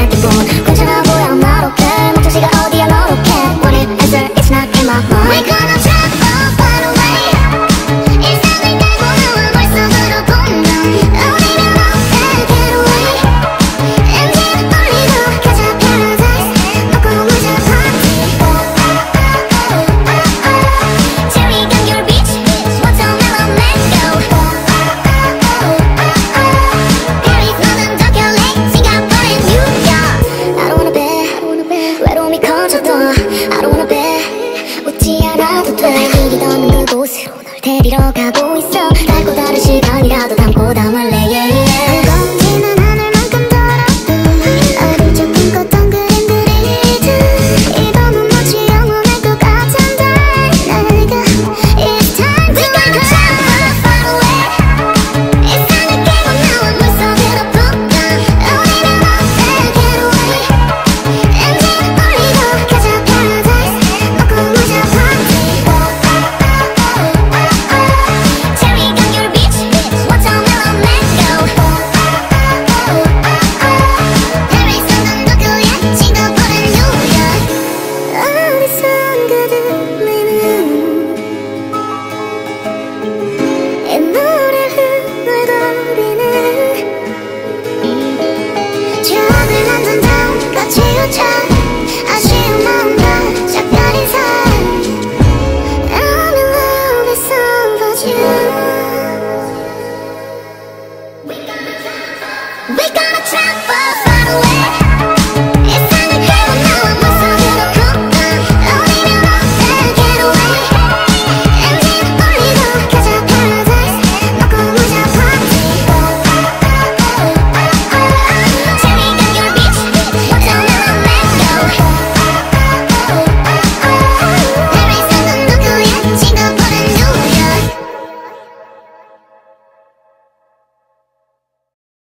기분 괜찮아 보여 마로케 목적지가 어디야 너로케 What it answer it's not in my mind We're gonna travel far away 일상을 달고 나와 머릿속으로 본다 우리는 어때 get away MG는 떨리고 가자 paradise 먹고 무자 party Till we got your beach What's on mellow let's go Paris, London, Tokyo, Lake 싱가포르, 뉴욕 I don't wanna be 외로움이 커져도 I don't wanna be 웃지 않아도 돼 일이 없는 그곳으로 널 데리러 가고 있어 달고 다른 시간이라도 담고 담을래 yeah, yeah. 무거워지는 하늘만큼 더럽고 어릴 적 꿈꿨던 그림들이지 이 밤은 마치 영원할 것 같은데 내가 It's time to travel far away 일상을 깨고 나와 물속으로 푹 우리는 어때 get away MG는 떨리고 가자 paradise 먹고 무자 party Till we got your beach What's on mellow let's go Paris, London, Tokyo, yeah 싱가포르, 뉴욕 어디선가 들리는 이 노래 흥얼거리는 추억을 한 잔 담가 치우자 아쉬운 마음과 작별인 삶 I'm in love with some of you We're gonna travel